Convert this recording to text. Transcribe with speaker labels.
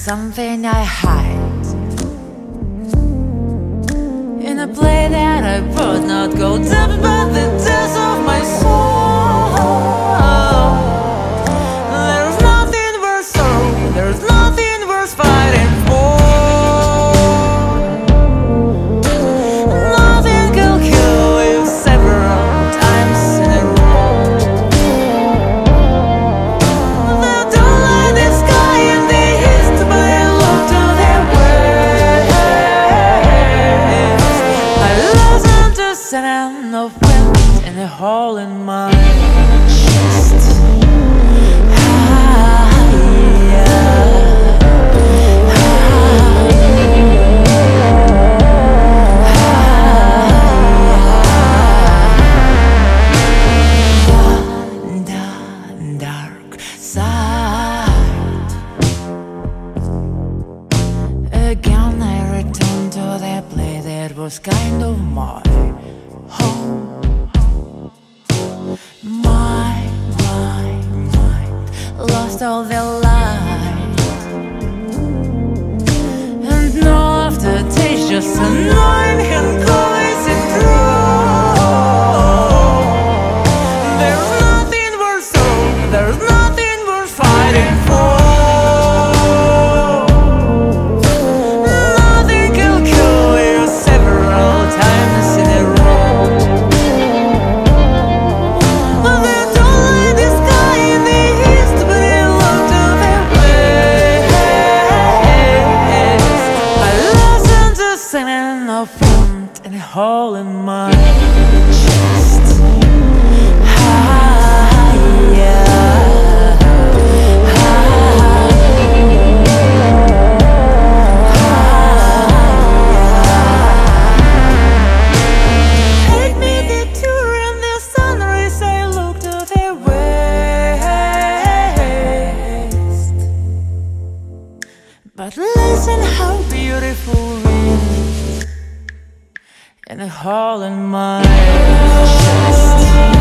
Speaker 1: something I hide in a play that I would not go deep, but the depths of my soul. There's nothing worth sorrow, there's nothing worth fighting for. Nothing can kill you several times in a row. They don't light the sky in the east, but I look to their waves. I listen to sound of wind in a hole in my chest. Again I return to that place that was kind of my home. My mind lost all the light, and no aftertaste, just annoying and calling it through. There's nothing worth sorrow, there's nothing worth fighting for. And a hole in my chest. Take me the tour in the sunrise, I look to the west. But listen how beautiful it is, and a hole in my chest.